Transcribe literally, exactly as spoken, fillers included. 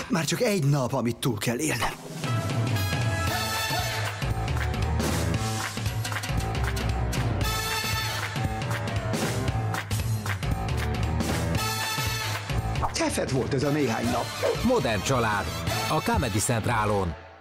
Már csak egy nap, amit túl kell élnem. Tefet volt ez a néhány nap. Modern család. A Comedy Centralon.